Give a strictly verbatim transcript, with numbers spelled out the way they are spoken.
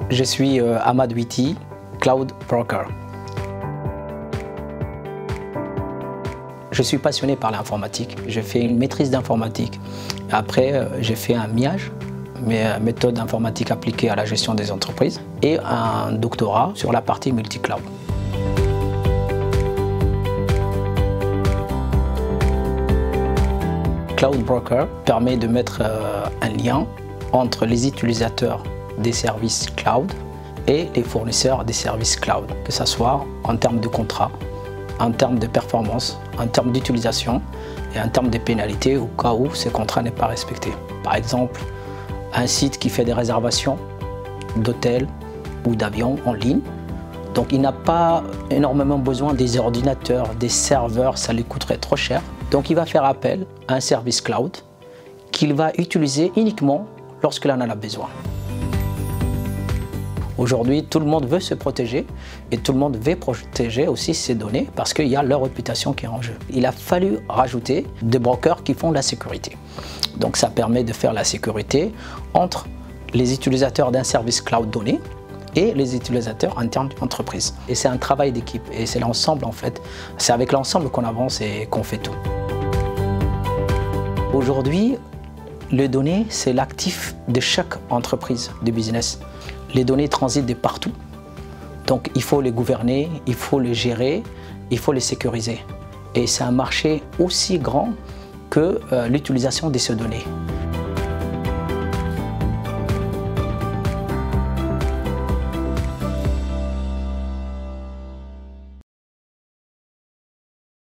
Je suis euh, Ahmad Witi, Cloud Broker. Je suis passionné par l'informatique. J'ai fait une maîtrise d'informatique. Après, euh, j'ai fait un M I A G, méthode informatique appliquée à la gestion des entreprises, et un doctorat sur la partie multi-cloud. Cloud Broker permet de mettre euh, un lien entre les utilisateurs des services cloud et les fournisseurs des services cloud, que ce soit en termes de contrat, en termes de performance, en termes d'utilisation et en termes de pénalités au cas où ce contrat n'est pas respecté. Par exemple, un site qui fait des réservations d'hôtels ou d'avions en ligne, donc il n'a pas énormément besoin des ordinateurs, des serveurs, ça lui coûterait trop cher. Donc il va faire appel à un service cloud qu'il va utiliser uniquement lorsqu'il en a besoin. Aujourd'hui, tout le monde veut se protéger et tout le monde veut protéger aussi ses données parce qu'il y a leur réputation qui est en jeu. Il a fallu rajouter des brokers qui font la sécurité. Donc ça permet de faire la sécurité entre les utilisateurs d'un service cloud donné et les utilisateurs internes d'une entreprise. Et c'est un travail d'équipe et c'est l'ensemble en fait. C'est avec l'ensemble qu'on avance et qu'on fait tout. Aujourd'hui, les données, c'est l'actif de chaque entreprise de business. Les données transitent de partout. Donc il faut les gouverner, il faut les gérer, il faut les sécuriser. Et c'est un marché aussi grand que euh, l'utilisation de ces données.